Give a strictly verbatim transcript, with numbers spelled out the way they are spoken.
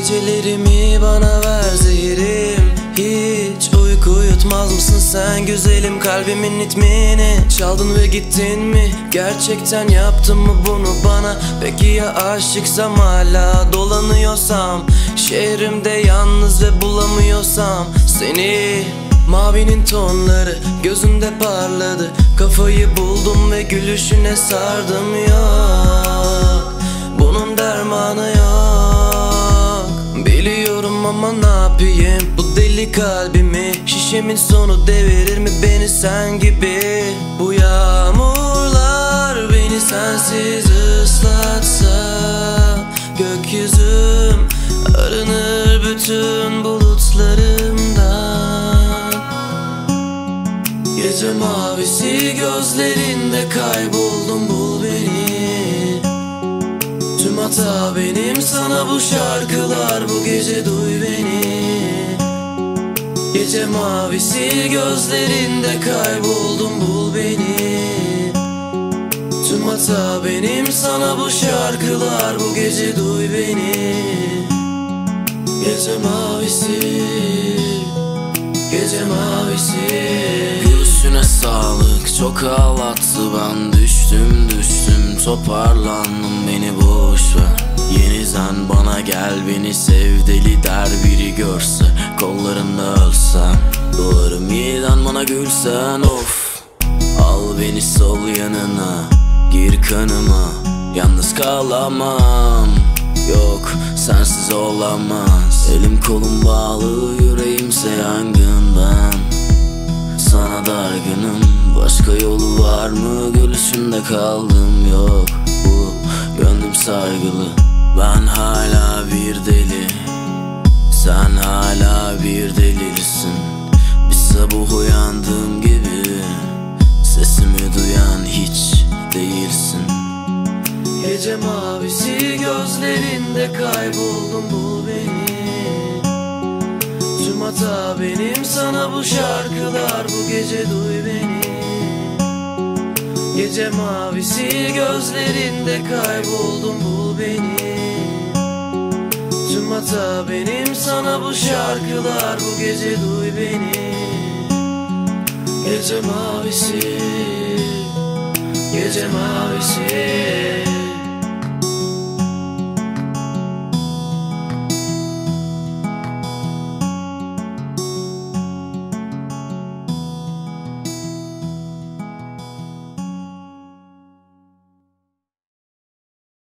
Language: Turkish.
Gecelerimi bana ver zehirim. Hiç uyku uyutmaz mısın sen güzelim kalbimin ritmini? Çaldın ve gittin mi? Gerçekten yaptın mı bunu bana? Peki ya aşıksam, hala dolanıyorsam, şehrimde yalnız ve bulamıyorsam seni? Mavinin tonları gözünde parladı, kafayı buldum ve gülüşüne sardım. Yok, bunun dermanı yok. Biliyorum ama ne yapayım, bu deli kalbimi? Şişemin sonu devirir mi beni sen gibi? Bu yağmurlar beni sensiz ıslatsa, gökyüzüm arınır bütün bulutlarımdan. Gece mavisi gözlerinde kayboldum, bul beni. Tüm hata benim, sana bu şarkılar, bu gece duy beni. Gece mavisi gözlerinde kayboldum, bul beni. Tüm hata benim, sana bu şarkılar, bu gece duy beni. Gece mavisi, gece mavisi. Gülüşüne sağlık, çok ağlattı, ben düştüm düştüm toparlandım, beni boş ver. Yeniden bana gel, beni sev, deli der biri görse, kollarında ölsem. Doğarım yeniden bana gülsen, of. Al beni sol yanına, gir kanıma, yalnız kalamam. Yok, sensiz olamaz. Elim kolum bağlı, yüreğimse yangın ben. Sana dargınım, başka yolu var mı? Gülüşünde kaldım, yok. Bu gönlüm sargılı, ben hala bir deli, sen hala bir delirsin. Bir sabah uyandığım gibi, sesimi duyan hiç değilsin. Gece mavisi gözlerinde kayboldum, bul beni. Tüm hata benim, sana bu şarkılar, bu gece duy beni. Gece mavisi gözlerinde kayboldum, bul beni. Tüm hata benim, sana bu şarkılar, bu gece duy beni. Gece mavisi, gece mavisi.